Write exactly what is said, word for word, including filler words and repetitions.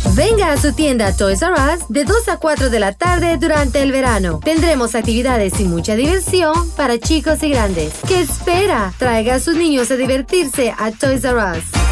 Venga a su tienda Toys R Us de dos a cuatro de la tarde durante el verano. Tendremos actividades y mucha diversión para chicos y grandes. ¿Qué espera? Traiga a sus niños a divertirse a Toys R Us.